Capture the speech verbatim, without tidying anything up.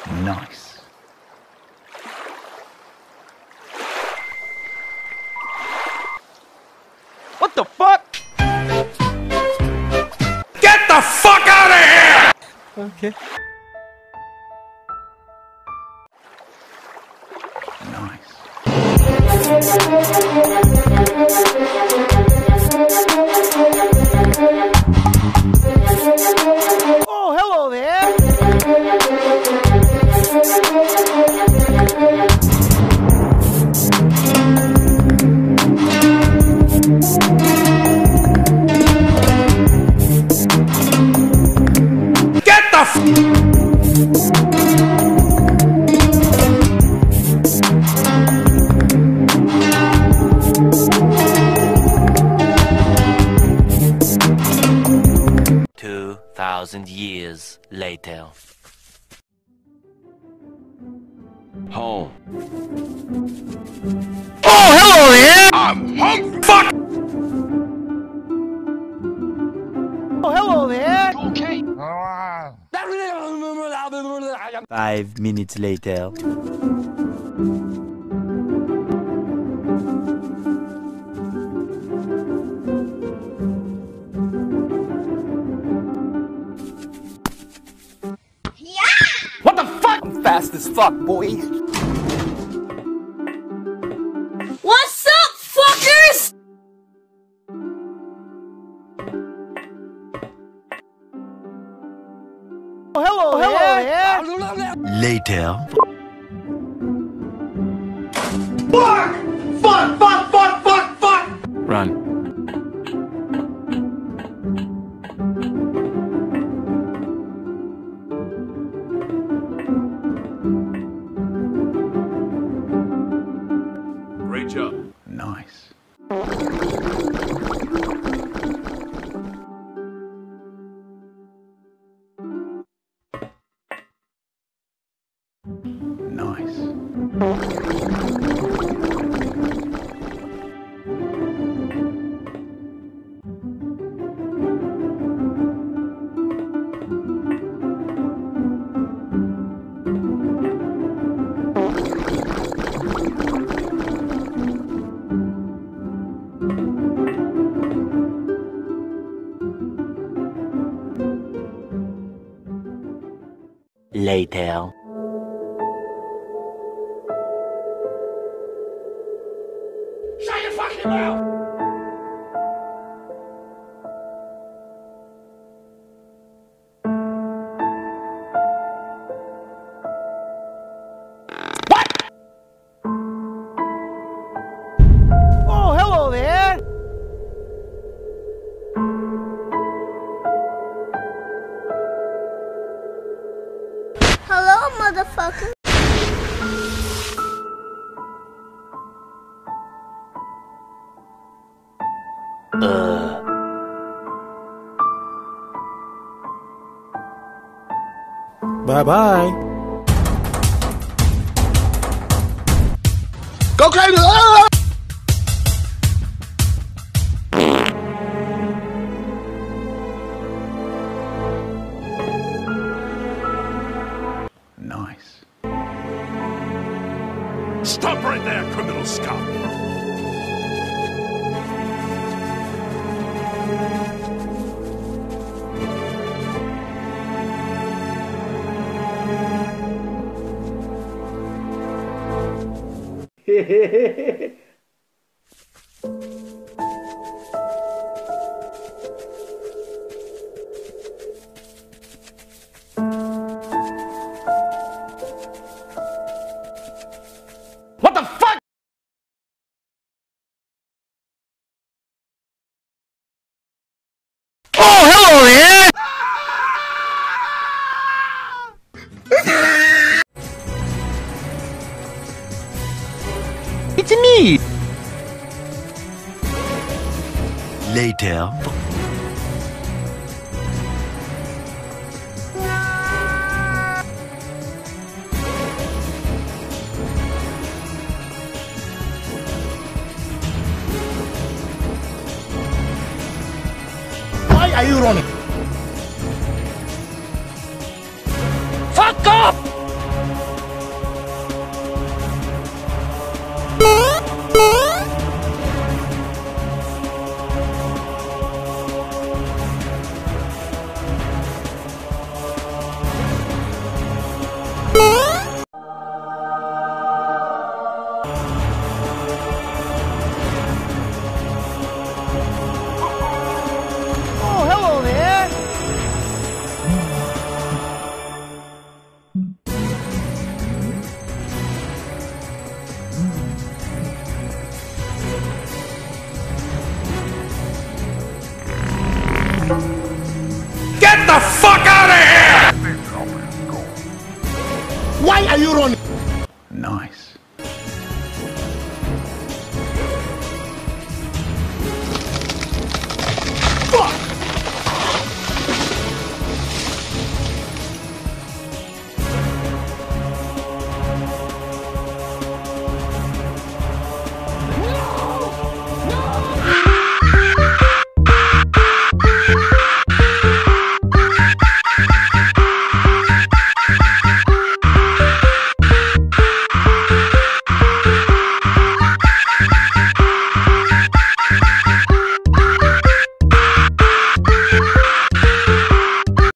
Nice. What the fuck? Get the fuck out of here! Okay. Nice. Oh, hello there. Get the f- Two thousand years later. Home. Oh, hello there! I'm hungry. Fuck! Oh, hello there. Okay. Five minutes later. What the fuck? I'm fast as fuck, boy. What's up, fuckers? Oh, hello, hello there. Later. Fuck! Fuck! Fuck! Fuck! Fuck! Fuck! Run. Great job. Nice. Nice. Later. Shut your fucking mouth! Oh, hello there. Hello, motherfucker. Uh. Bye-bye. Go crazy! Ah! Nice. Stop right there, criminal scum! What the fuck? Oh, hello there! It's me. Later. Why are you running? Fuck off! Why are you running? Nice.